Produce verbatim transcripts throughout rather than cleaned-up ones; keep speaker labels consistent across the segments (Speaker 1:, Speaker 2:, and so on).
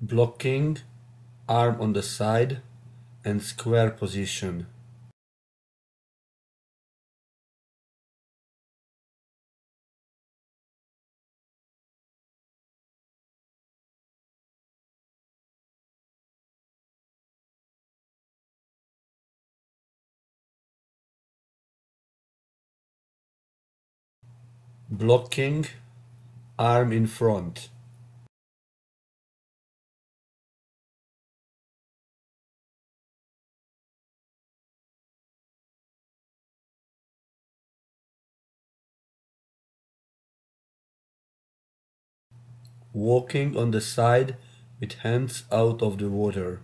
Speaker 1: Blocking, arm on the side, and square position. Blocking, arm in front. Walking on the side with hands out of the water.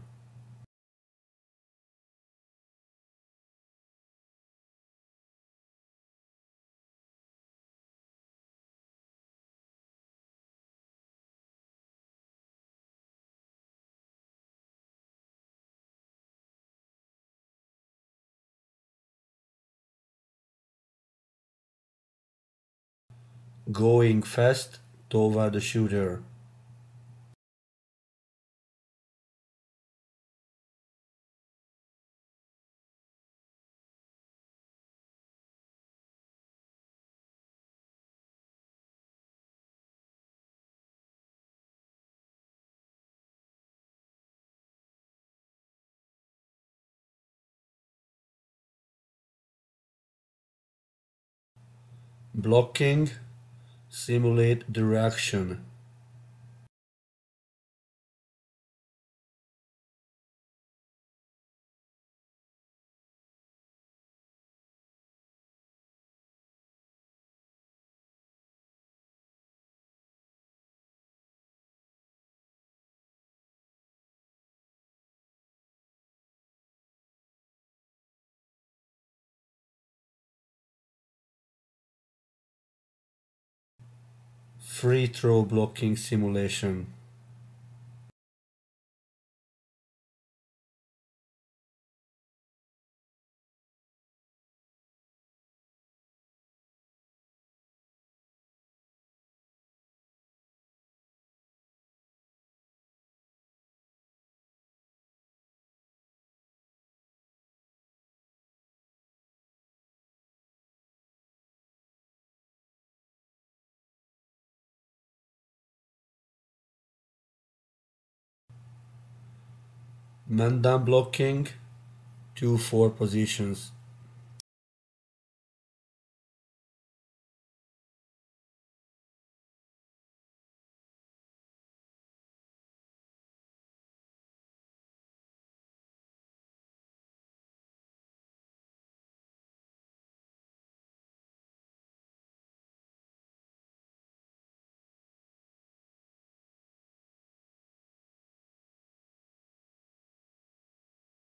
Speaker 1: Going fast toward the shooter. Blocking, simulate the reaction. Free throw blocking simulation. Man down blocking, two four positions.